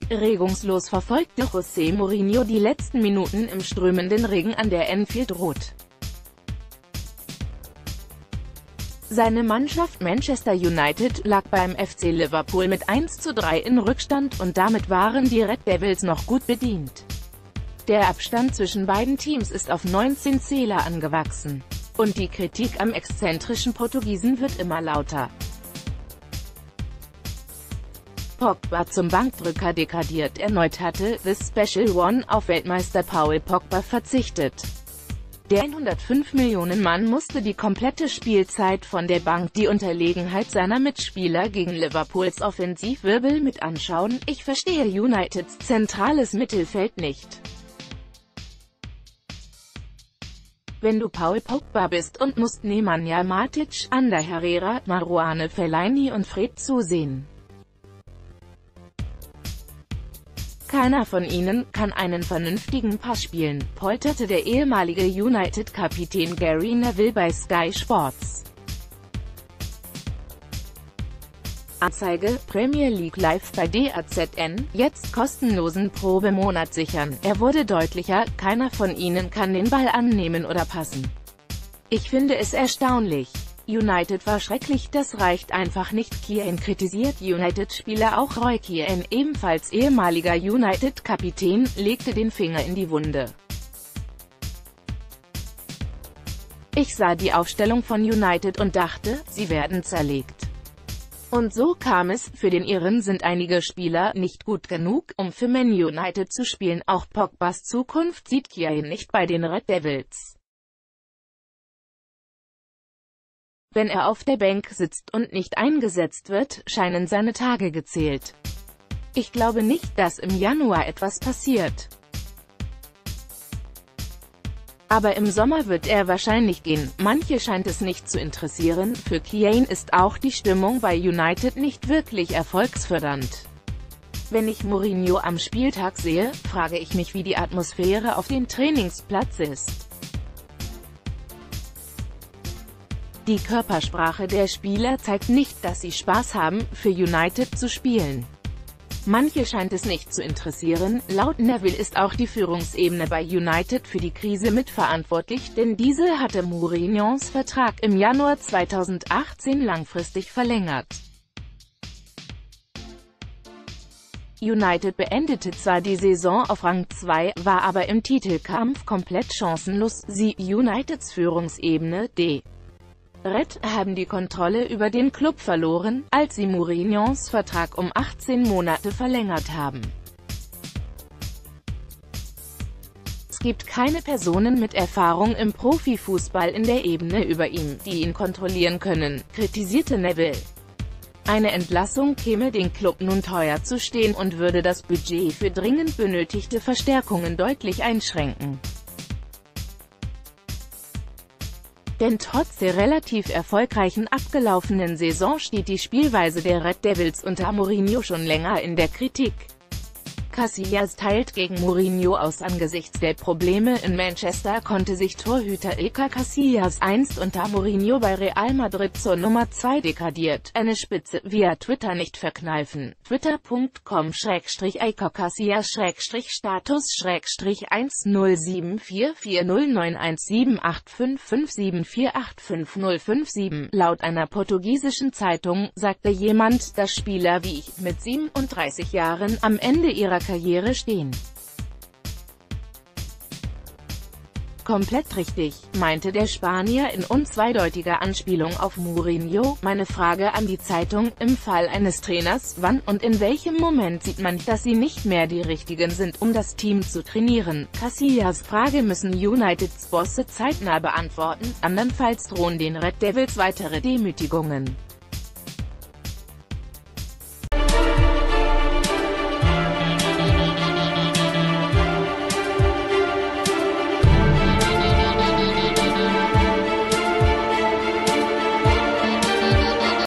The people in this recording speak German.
Regungslos verfolgte José Mourinho die letzten Minuten im strömenden Regen an der Anfield Road. Seine Mannschaft Manchester United lag beim FC Liverpool mit 1:3 in Rückstand und damit waren die Red Devils noch gut bedient. Der Abstand zwischen beiden Teams ist auf 19 Zähler angewachsen. Und die Kritik am exzentrischen Portugiesen wird immer lauter. Pogba zum Bankdrücker degradiert. Erneut hatte The Special One auf Weltmeister Paul Pogba verzichtet. Der 105 Millionen Mann musste die komplette Spielzeit von der Bank die Unterlegenheit seiner Mitspieler gegen Liverpools Offensivwirbel mit anschauen. Ich verstehe Uniteds zentrales Mittelfeld nicht. Wenn du Paul Pogba bist und musst Nemanja Matic, Ander Herrera, Marouane Fellaini und Fred zusehen. Keiner von ihnen kann einen vernünftigen Pass spielen, polterte der ehemalige United-Kapitän Gary Neville bei Sky Sports. Anzeige: Premier League Live bei DAZN, jetzt kostenlosen Probemonat sichern. Er wurde deutlicher, keiner von ihnen kann den Ball annehmen oder passen. Ich finde es erstaunlich. United war schrecklich, das reicht einfach nicht. Keane kritisiert United-Spieler. Auch Roy Keane, ebenfalls ehemaliger United-Kapitän, legte den Finger in die Wunde. Ich sah die Aufstellung von United und dachte, sie werden zerlegt. Und so kam es, für den Iren sind einige Spieler nicht gut genug, um für Man United zu spielen. Auch Pogbas Zukunft sieht Keane nicht bei den Red Devils. Wenn er auf der Bank sitzt und nicht eingesetzt wird, scheinen seine Tage gezählt. Ich glaube nicht, dass im Januar etwas passiert. Aber im Sommer wird er wahrscheinlich gehen. Manche scheint es nicht zu interessieren. Für Keane ist auch die Stimmung bei United nicht wirklich erfolgsfördernd. Wenn ich Mourinho am Spieltag sehe, frage ich mich, wie die Atmosphäre auf dem Trainingsplatz ist. Die Körpersprache der Spieler zeigt nicht, dass sie Spaß haben, für United zu spielen. Manche scheint es nicht zu interessieren. Laut Neville ist auch die Führungsebene bei United für die Krise mitverantwortlich, denn diese hatte Mourinhos Vertrag im Januar 2018 langfristig verlängert. United beendete zwar die Saison auf Rang 2, war aber im Titelkampf komplett chancenlos. Sie, Uniteds Führungsebene, D. Red, haben die Kontrolle über den Klub verloren, als sie Mourinhos Vertrag um 18 Monate verlängert haben. Es gibt keine Personen mit Erfahrung im Profifußball in der Ebene über ihm, die ihn kontrollieren können, kritisierte Neville. Eine Entlassung käme den Klub nun teuer zu stehen und würde das Budget für dringend benötigte Verstärkungen deutlich einschränken. Denn trotz der relativ erfolgreichen abgelaufenen Saison steht die Spielweise der Red Devils unter Mourinho schon länger in der Kritik. Casillas teilt gegen Mourinho aus. Angesichts der Probleme in Manchester konnte sich Torhüter Iker Casillas, einst unter Mourinho bei Real Madrid zur Nummer 2 degradiert, eine Spitze via Twitter nicht verkneifen. Twitter.com/Iker Casillas/Status/107440917855574855057. Laut einer portugiesischen Zeitung sagte jemand, dass Spieler wie ich mit 37 Jahren am Ende ihrer Karriere stehen. Komplett richtig, meinte der Spanier in unzweideutiger Anspielung auf Mourinho. Meine Frage an die Zeitung: Im Fall eines Trainers, wann und in welchem Moment sieht man, dass sie nicht mehr die Richtigen sind, um das Team zu trainieren? Casillas Frage müssen Uniteds Bosse zeitnah beantworten, andernfalls drohen den Red Devils weitere Demütigungen.